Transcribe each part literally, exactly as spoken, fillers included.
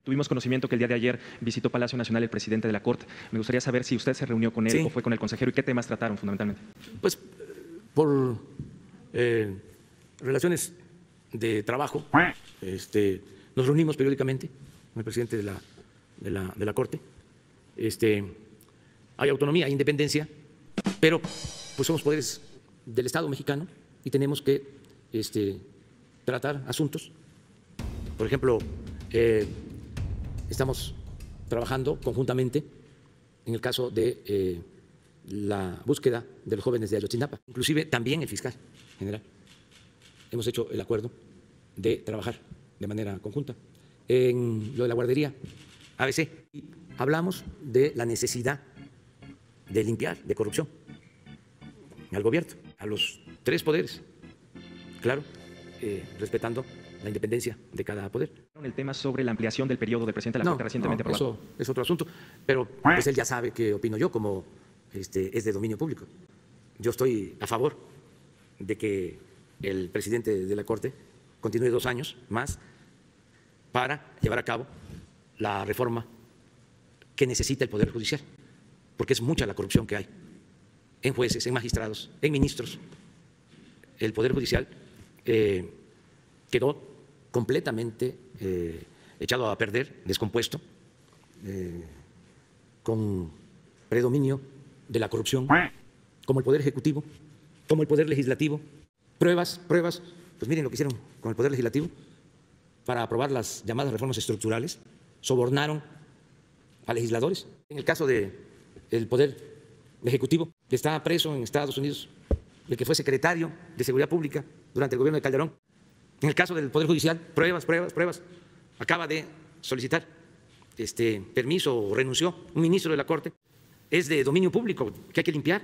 Tuvimos conocimiento que el día de ayer visitó Palacio Nacional el presidente de la Corte. Me gustaría saber si usted se reunió con él Sí. o fue con el consejero y qué temas trataron fundamentalmente. Pues por eh, relaciones de trabajo, este, nos reunimos periódicamente con el presidente de la, de la, de la Corte. Este, hay autonomía, hay independencia, pero pues somos poderes del Estado mexicano y tenemos que este, tratar asuntos. Por ejemplo, eh, estamos trabajando conjuntamente en el caso de eh, la búsqueda de los jóvenes de Ayotzinapa, inclusive también el fiscal general. Hemos hecho el acuerdo de trabajar de manera conjunta. En lo de la guardería A B C, hablamos de la necesidad de limpiar de corrupción al gobierno, a los tres poderes, claro, eh, respetando la independencia de cada poder. El tema sobre la ampliación del periodo del presidente de la No, Corte recientemente no, aprobado. eso es otro asunto, pero pues él ya sabe qué opino yo, como este, es de dominio público. Yo estoy a favor de que el presidente de la Corte continúe dos años más para llevar a cabo la reforma que necesita el Poder Judicial, porque es mucha la corrupción que hay en jueces, en magistrados, en ministros. El Poder Judicial eh, quedó completamente eh, echado a perder, descompuesto, eh, con predominio de la corrupción, como el Poder Ejecutivo, como el Poder Legislativo. Pruebas, pruebas, pues miren lo que hicieron con el Poder Legislativo para aprobar las llamadas reformas estructurales, sobornaron a legisladores. En el caso del Poder Ejecutivo, que está preso en Estados Unidos, el que fue secretario de Seguridad Pública durante el gobierno de Calderón. En el caso del Poder Judicial, pruebas, pruebas, pruebas. Acaba de solicitar este permiso o renunció un ministro de la Corte. Es de dominio público que hay que limpiar.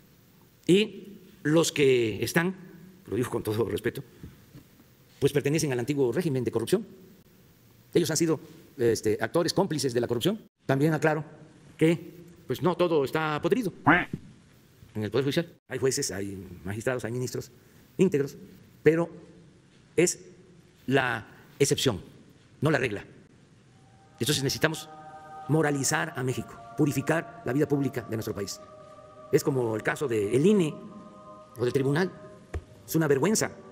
Y los que están, lo digo con todo respeto, pues pertenecen al antiguo régimen de corrupción. Ellos han sido este, actores cómplices de la corrupción. También aclaro que pues no todo está podrido en el Poder Judicial. Hay jueces, hay magistrados, hay ministros íntegros, pero es la excepción, no la regla. Entonces necesitamos moralizar a México, purificar la vida pública de nuestro país. Es como el caso del I N E o del tribunal. Es una vergüenza